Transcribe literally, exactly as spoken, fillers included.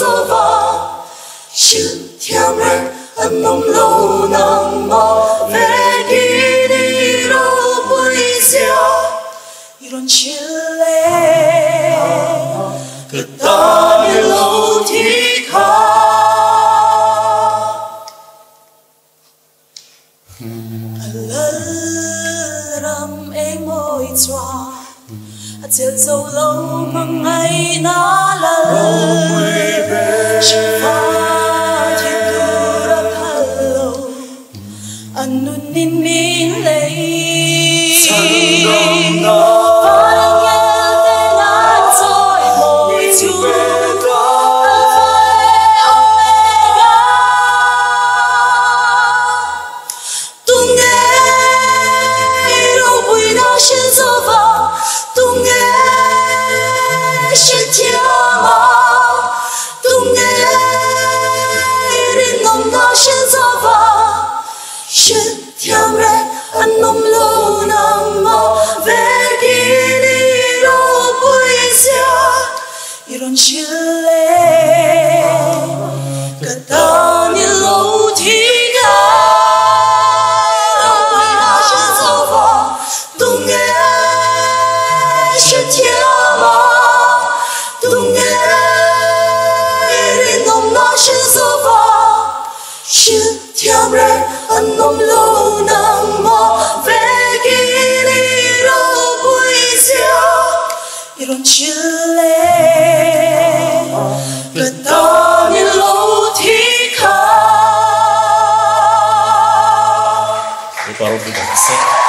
gió vào chữ theo mẹ ân nông lâu nắng mơ về đi đi đâu bây giờ 이런 칠레 그딴 일로 뒤가 lầm em môi choa chết dấu lâu mà ngày nó là chỉ pha thì tôi đã hello anh nun nín nín lấy và đang nghe tên anh rồi môi chua anh mong lâu nắng mơ về đi đi đâu bây giờ 이런 칠레 그딴 일로 뒤가为那些走吧冬夜是天吗冬夜一定能那些走吧是天人anh mong lâu nắng mơ về đi đi đâu bây giờ 이런 칠레 그딴 일로 뒤가 바로 불러봤어.